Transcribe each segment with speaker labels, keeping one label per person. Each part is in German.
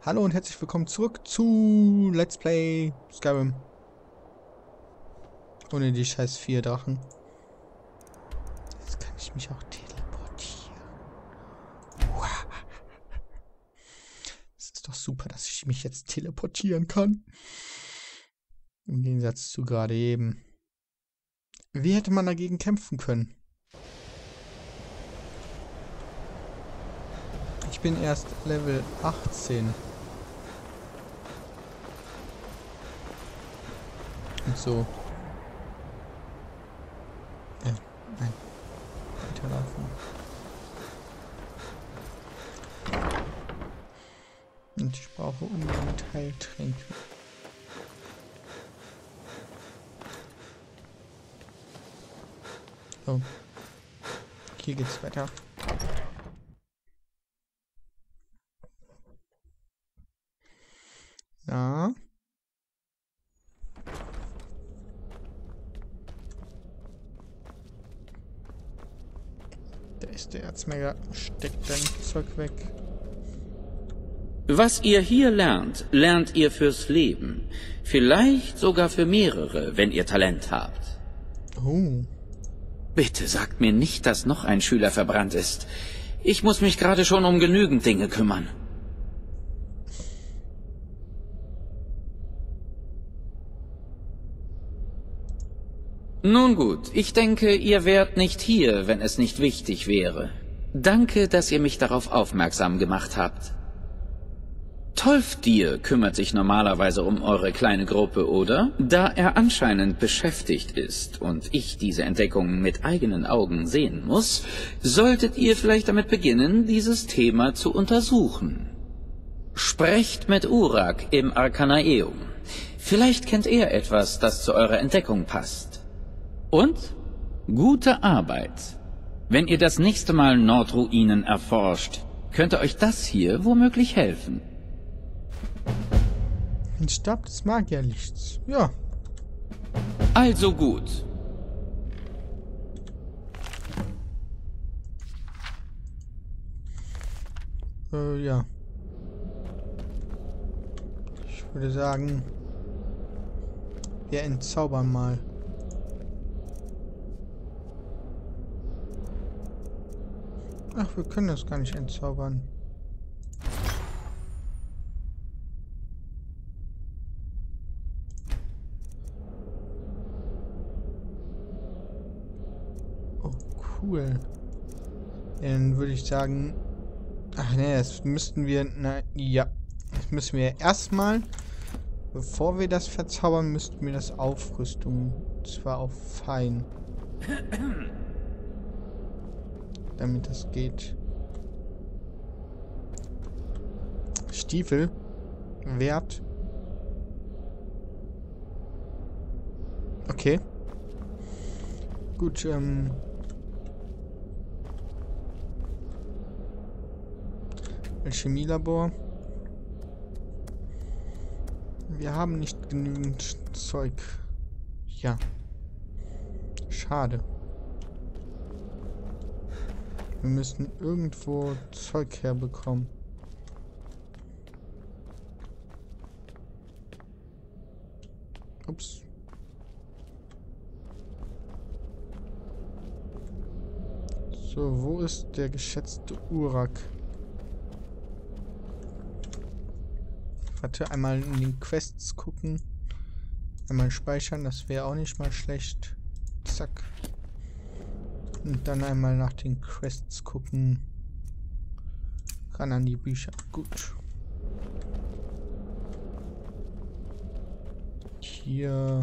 Speaker 1: Hallo und herzlich willkommen zurück zu Let's Play Skyrim. Ohne die scheiß 4 Drachen. Jetzt kann ich mich auch teleportieren. Wow. Es ist doch super, dass ich mich jetzt teleportieren kann. Im Gegensatz zu gerade eben. Wie hätte man dagegen kämpfen können? Ich bin erst Level 18. Und so. Nein. Weiterlaufen. Und ich brauche unbedingt Heiltränke. So. Hier geht's weiter. Ja. Da ist der Erzmega. Steckt dein Zeug weg.
Speaker 2: Was ihr hier lernt, lernt ihr fürs Leben. Vielleicht sogar für mehrere, wenn ihr Talent habt.
Speaker 1: Oh.
Speaker 2: Bitte sagt mir nicht, dass noch ein Schüler verbrannt ist. Ich muss mich gerade schon um genügend Dinge kümmern. Nun gut, ich denke, ihr wärt nicht hier, wenn es nicht wichtig wäre. Danke, dass ihr mich darauf aufmerksam gemacht habt. Tolfdir kümmert sich normalerweise um eure kleine Gruppe, oder? Da er anscheinend beschäftigt ist und ich diese Entdeckung mit eigenen Augen sehen muss, solltet ihr vielleicht damit beginnen, dieses Thema zu untersuchen. Sprecht mit Urak im Arkanaeum. Vielleicht kennt er etwas, das zu eurer Entdeckung passt. Und gute Arbeit. Wenn ihr das nächste Mal Nordruinen erforscht, könnte euch das hier womöglich helfen.
Speaker 1: Ein Stab des Magierlichts. Ja.
Speaker 2: Also gut.
Speaker 1: Ja. Ich würde sagen, wir entzaubern mal. Ach, wir können das gar nicht entzaubern. Oh, cool. Dann würde ich sagen... Ach nee, das müssten wir... Na, ja. Das müssen wir erstmal... Bevor wir das verzaubern, müssten wir das aufrüsten. Und zwar auf fein. Damit das geht. Stiefel. Wert. Okay. Gut, Chemielabor. Wir haben nicht genügend Zeug. Ja. Schade. Wir müssen irgendwo Zeug herbekommen. Ups. So, wo ist der geschätzte Urak? Warte, einmal in den Quests gucken. Einmal speichern, das wäre auch nicht mal schlecht. Zack. Und dann einmal nach den Quests gucken. Ran an die Bücher. Gut. Hier.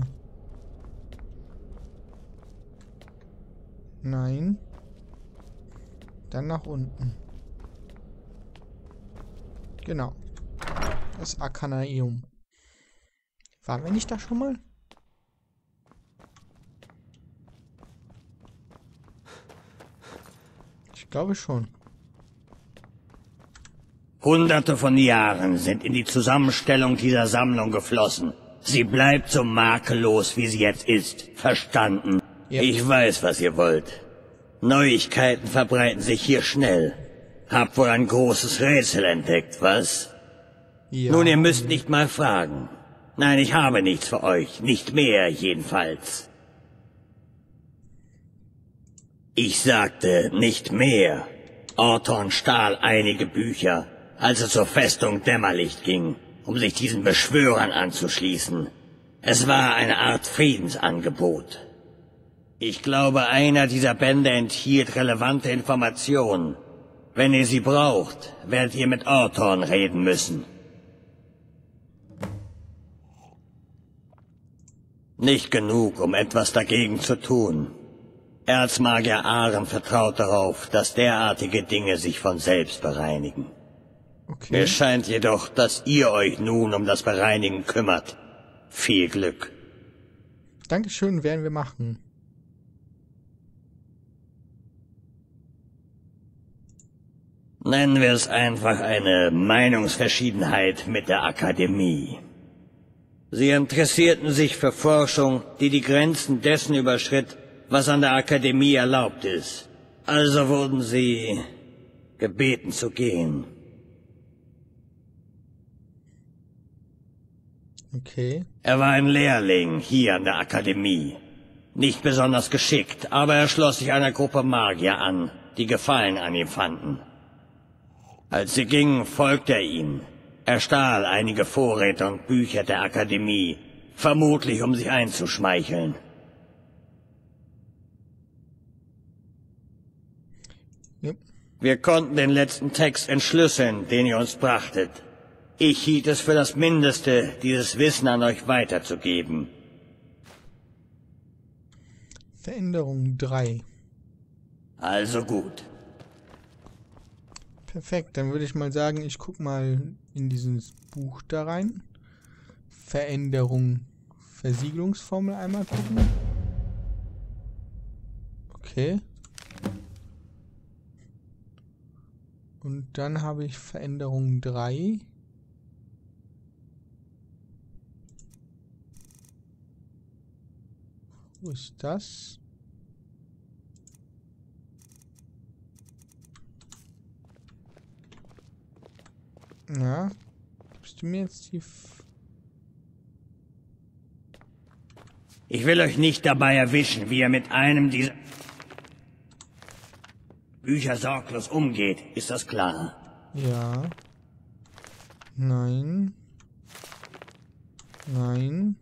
Speaker 1: Nein. Dann nach unten. Genau. Das Arkanaeum. Waren wir nicht da schon mal? Ich glaube schon.
Speaker 3: Hunderte von Jahren sind in die Zusammenstellung dieser Sammlung geflossen. Sie bleibt so makellos, wie sie jetzt ist. Verstanden?
Speaker 1: Ja.
Speaker 3: Ich weiß, was ihr wollt. Neuigkeiten verbreiten sich hier schnell. Habt wohl ein großes Rätsel entdeckt, was?
Speaker 1: Ja.
Speaker 3: Nun, ihr müsst nicht mal fragen. Nein, ich habe nichts für euch. Nicht mehr, jedenfalls. Ich sagte, nicht mehr. Orton stahl einige Bücher, als es zur Festung Dämmerlicht ging, um sich diesen Beschwörern anzuschließen. Es war eine Art Friedensangebot. Ich glaube, einer dieser Bände enthielt relevante Informationen. Wenn ihr sie braucht, werdet ihr mit Orton reden müssen. Nicht genug, um etwas dagegen zu tun. Erzmagier Aren vertraut darauf, dass derartige Dinge sich von selbst bereinigen.
Speaker 1: Okay.
Speaker 3: Mir scheint jedoch, dass ihr euch nun um das Bereinigen kümmert. Viel Glück.
Speaker 1: Dankeschön, werden wir machen.
Speaker 3: Nennen wir es einfach eine Meinungsverschiedenheit mit der Akademie. Sie interessierten sich für Forschung, die die Grenzen dessen überschritt, was an der Akademie erlaubt ist. Also wurden sie gebeten zu gehen.
Speaker 1: Okay.
Speaker 3: Er war ein Lehrling hier an der Akademie. Nicht besonders geschickt, aber er schloss sich einer Gruppe Magier an, die Gefallen an ihm fanden. Als sie gingen, folgte er ihnen. Er stahl einige Vorräte und Bücher der Akademie, vermutlich um sich einzuschmeicheln.
Speaker 1: Yep.
Speaker 3: Wir konnten den letzten Text entschlüsseln, den ihr uns brachtet. Ich hielt es für das Mindeste, dieses Wissen an euch weiterzugeben.
Speaker 1: Veränderung 3.
Speaker 3: Also gut.
Speaker 1: Perfekt, dann würde ich mal sagen, ich gucke mal in dieses Buch da rein. Veränderung, Versiegelungsformel einmal gucken. Okay. Und dann habe ich Veränderung 3. Wo ist das? Ja, gibst du mir jetzt die...
Speaker 3: Ich will euch nicht dabei erwischen, wie ihr mit einem dieser Bücher sorglos umgeht. Ist das klar?
Speaker 1: Ja. Nein. Nein.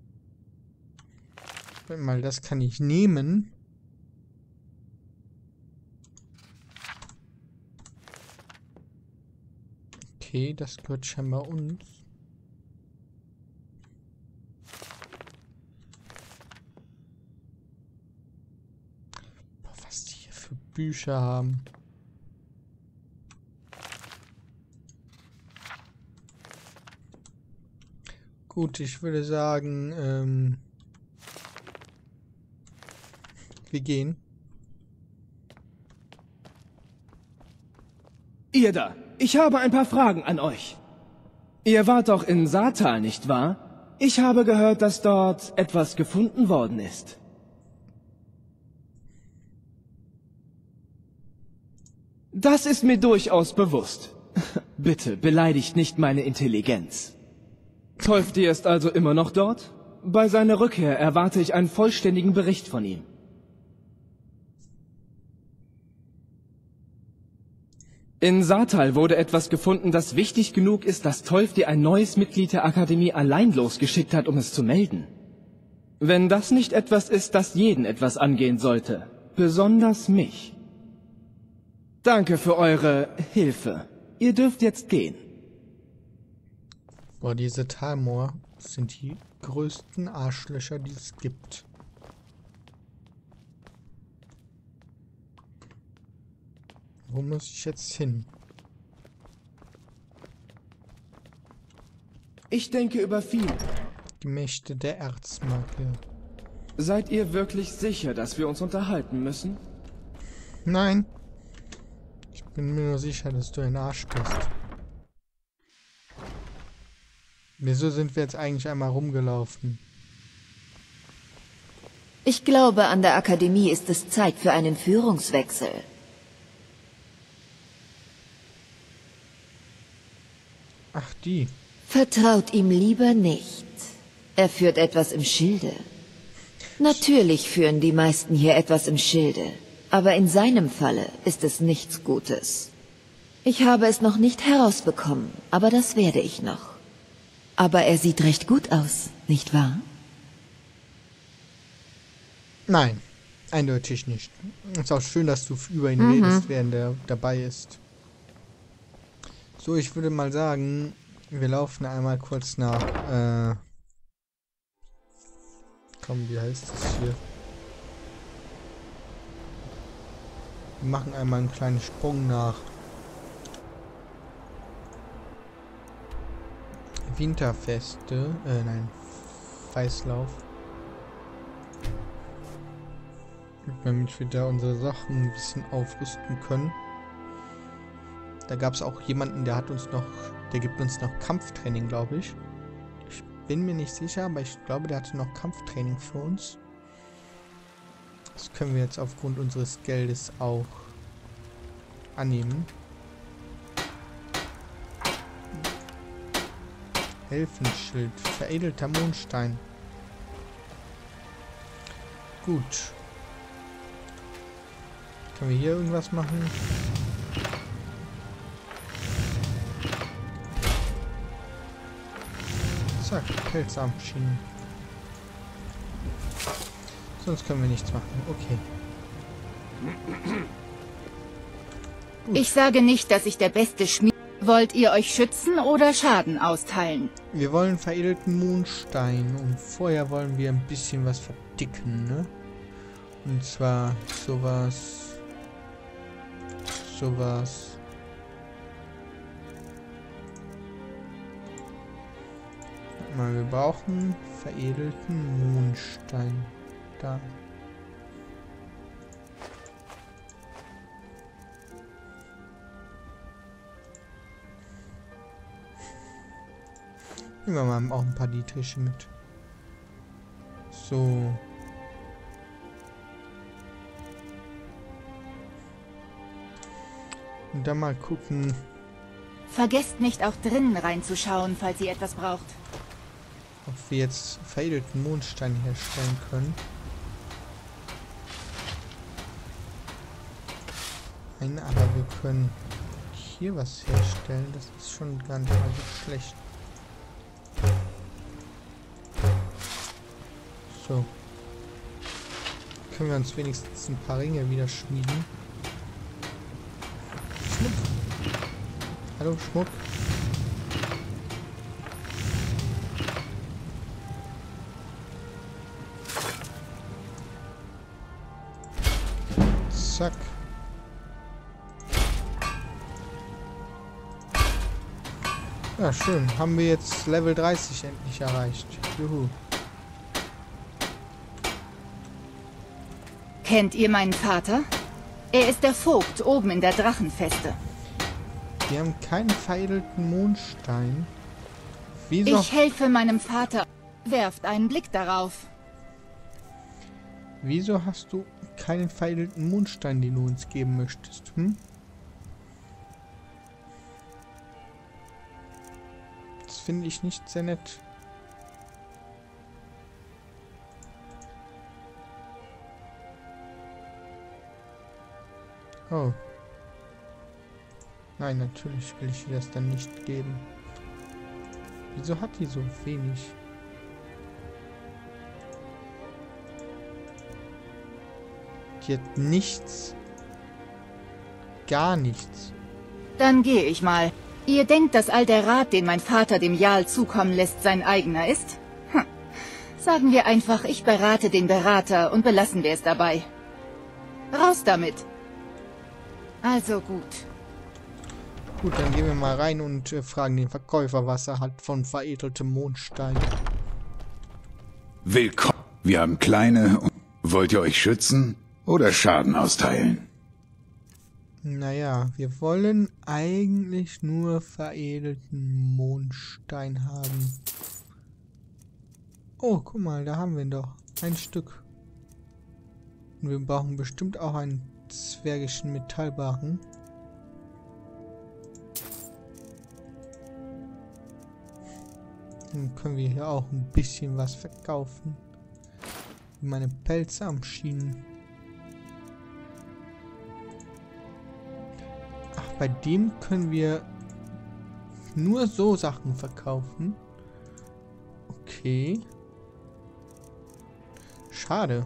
Speaker 1: Warte mal, das kann ich nehmen. Okay, das gehört scheinbar uns. Boah, was die hier für Bücher haben. Gut, ich würde sagen, wir gehen.
Speaker 4: Ihr da, ich habe ein paar Fragen an euch. Ihr wart doch in Saartal, nicht wahr? Ich habe gehört, dass dort etwas gefunden worden ist. Das ist mir durchaus bewusst. Bitte, beleidigt nicht meine Intelligenz. Tolfti ist also immer noch dort? Bei seiner Rückkehr erwarte ich einen vollständigen Bericht von ihm. In Saartal wurde etwas gefunden, das wichtig genug ist, dass Tolfti ein neues Mitglied der Akademie allein losgeschickt hat, um es zu melden. Wenn das nicht etwas ist, das jeden etwas angehen sollte, besonders mich. Danke für eure Hilfe. Ihr dürft jetzt gehen.
Speaker 1: Boah, diese Talmor sind die größten Arschlöcher, die es gibt. Wo muss ich jetzt hin?
Speaker 4: Ich denke über viel.
Speaker 1: Die Mächte der Erzmagier.
Speaker 4: Seid ihr wirklich sicher, dass wir uns unterhalten müssen?
Speaker 1: Nein. Ich bin mir nur sicher, dass du ein Arsch bist. Wieso sind wir jetzt eigentlich einmal rumgelaufen?
Speaker 5: Ich glaube, an der Akademie ist es Zeit für einen Führungswechsel.
Speaker 1: Ach, die.
Speaker 5: Vertraut ihm lieber nicht. Er führt etwas im Schilde. Natürlich führen die meisten hier etwas im Schilde, aber in seinem Falle ist es nichts Gutes. Ich habe es noch nicht herausbekommen, aber das werde ich noch. Aber er sieht recht gut aus, nicht wahr?
Speaker 1: Nein, eindeutig nicht. Ist auch schön, dass du über ihn redest, während er dabei ist. So, ich würde mal sagen, wir laufen einmal kurz nach, komm, wie heißt das hier? Wir machen einmal einen kleinen Sprung nach Winterfeste, nein, Weißlauf. Damit wir da unsere Sachen ein bisschen aufrüsten können. Da gab es auch jemanden, der gibt uns noch Kampftraining, glaube ich. Ich bin mir nicht sicher, aber ich glaube, der hatte noch Kampftraining für uns. Das können wir jetzt aufgrund unseres Geldes auch annehmen. Elfenschild, veredelter Mondstein. Gut. Können wir hier irgendwas machen? Zack, Pelzarmschienen. Sonst können wir nichts machen. Okay.
Speaker 6: Ich sage nicht, dass ich der beste Schmied... Wollt ihr euch schützen oder Schaden austeilen?
Speaker 1: Wir wollen veredelten Mondstein und vorher wollen wir ein bisschen was verdicken, ne? Und zwar sowas. Mal, wir brauchen veredelten Mondstein. Da. Nehmen wir mal auch ein paar Dietriche mit. So. Und dann mal gucken.
Speaker 6: Vergesst nicht, auch drinnen reinzuschauen, falls ihr etwas braucht.
Speaker 1: Ob wir jetzt veredelten Mondstein herstellen können. Nein, aber wir können hier was herstellen. Das ist schon gar nicht mal so schlecht. So. Können wir uns wenigstens ein paar Ringe wieder schmieden. Schmuck. Hallo, Schmuck. Zack. Ja, schön. Haben wir jetzt Level 30 endlich erreicht. Juhu.
Speaker 6: Kennt ihr meinen Vater? Er ist der Vogt oben in der Drachenfeste.
Speaker 1: Wir haben keinen veredelten Mondstein. Wieso?
Speaker 6: Ich helfe meinem Vater. Werft einen Blick darauf.
Speaker 1: Wieso hast du keinen veredelten Mondstein, den du uns geben möchtest? Hm? Das finde ich nicht sehr nett. Oh. Nein, natürlich will ich ihr das dann nicht geben. Wieso hat die so wenig? Die hat nichts. Gar nichts.
Speaker 6: Dann gehe ich mal. Ihr denkt, dass all der Rat, den mein Vater dem Jarl zukommen lässt, sein eigener ist? Hm. Sagen wir einfach, ich berate den Berater und belassen wir es dabei. Raus damit. Also gut.
Speaker 1: Gut, dann gehen wir mal rein und fragen den Verkäufer, was er hat von veredeltem Mondstein.
Speaker 7: Willkommen. Wir haben kleine und... Wollt ihr euch schützen oder Schaden austeilen?
Speaker 1: Naja, wir wollen eigentlich nur veredelten Mondstein haben. Oh, guck mal, da haben wir ihn doch. Ein Stück. Und wir brauchen bestimmt auch einen zwergischen Metallbarren. Dann können wir hier auch ein bisschen was verkaufen. Meine Pelzarmschienen. Ach, bei dem können wir nur so Sachen verkaufen. Okay. Schade.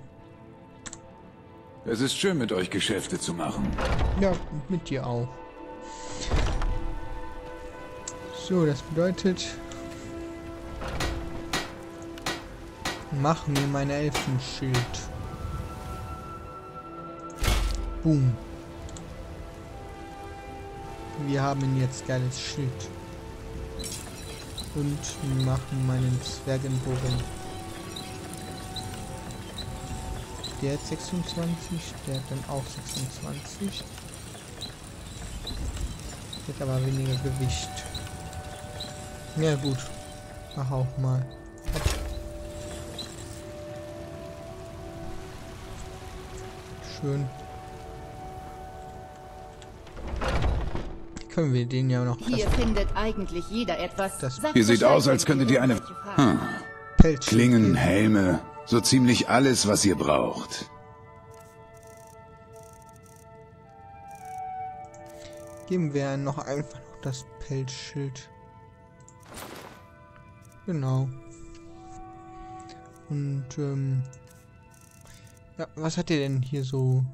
Speaker 7: Es ist schön, mit euch Geschäfte zu machen.
Speaker 1: Ja, mit dir auch. So, das bedeutet... Mach mir mein Elfenschild. Boom. Wir haben jetzt geiles Schild. Und machen meinen Zwergenbogen. Der hat 26, der hat dann auch 26. Der hat aber weniger Gewicht. Ja gut, mach auch mal. Schön. Können wir den ja noch...
Speaker 6: Hier findet eigentlich jeder etwas.
Speaker 7: Ihr seht aus, als könntet ihr eine...
Speaker 1: Pelz
Speaker 7: Klingen, Helme, so ziemlich alles, was ihr braucht.
Speaker 1: Geben wir noch einfach noch das Pelzschild. Genau. Und, ja, was hat ihr denn hier so?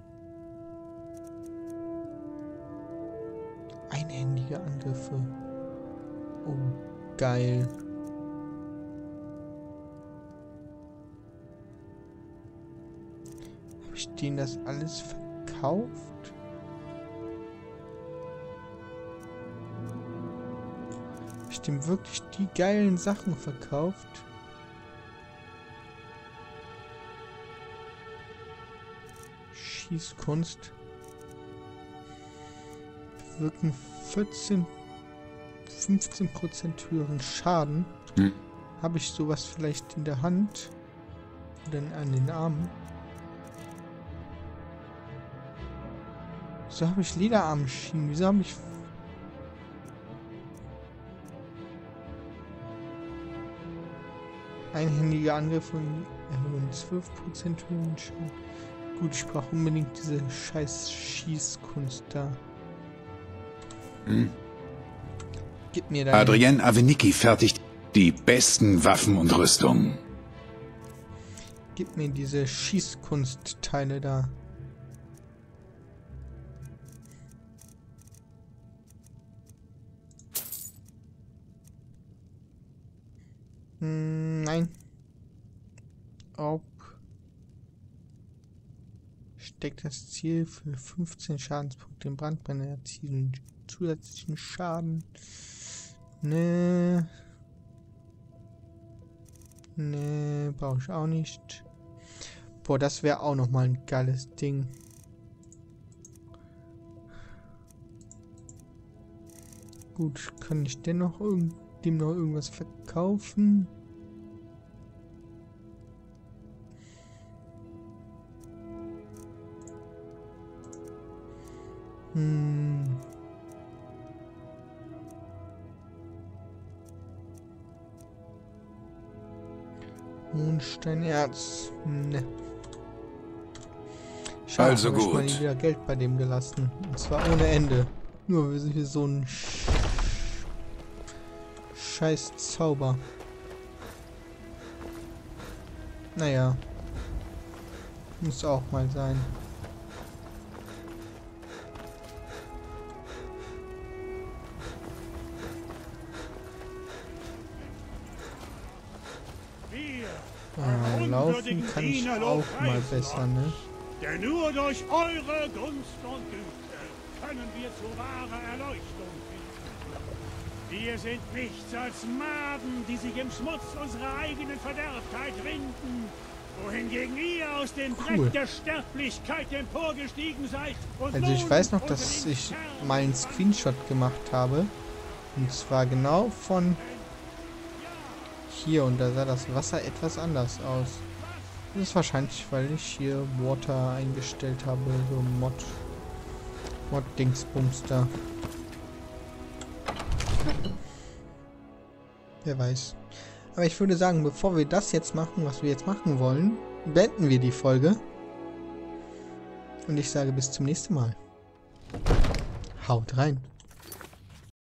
Speaker 1: Einhändige Angriffe. Oh, geil. Habe ich denen das alles verkauft? Habe ich dem wirklich die geilen Sachen verkauft? Schießkunst. Wirken 15% höheren Schaden. Habe ich sowas vielleicht in der Hand? Oder an den Armen? Wieso habe ich Lederarmschienen? Wieso habe ich... Einhändige Angriffe erhöhen 12% höheren Schaden. Gut, ich brauche unbedingt diese scheiß Schießkunst da. Gib mir da.
Speaker 7: Adrienne Avenicki fertigt die besten Waffen und Rüstungen.
Speaker 1: Gib mir diese Schießkunstteile da. Nein. Ob steckt das Ziel für 15 Schadenspunkte im Brandbrenner erzielen. Zusätzlichen Schaden. Nee. Nee, brauche ich auch nicht. Boah, das wäre auch noch mal ein geiles Ding. Gut, kann ich denn noch dem noch irgendwas verkaufen? Mondsteinerz. Ne. Schade,
Speaker 7: Also
Speaker 1: hab ich
Speaker 7: gut.
Speaker 1: mal wieder Geld bei dem gelassen. Und zwar ohne Ende. Nur für so einen scheiß Zauber. Naja. Muss auch mal sein. Laufen kann ich auch mal besser, ne?
Speaker 8: Denn nur durch eure Gunst und Güte können wir zu wahrer Erleuchtung finden. Wir sind nichts als Maden, die sich im Schmutz unserer eigenen Verderbtheit winden, wohingegen ihr aus dem Dreck der Sterblichkeit emporgestiegen seid. Und
Speaker 1: also ich weiß noch, dass ich mal einen Screenshot gemacht habe. Und zwar genau von hier, und da sah das Wasser etwas anders aus. Das ist wahrscheinlich, weil ich hier Water eingestellt habe, so Mod-Dingsbums da. Wer weiß. Aber ich würde sagen, bevor wir das jetzt machen, was wir jetzt machen wollen, beenden wir die Folge. Und ich sage bis zum nächsten Mal. Haut rein.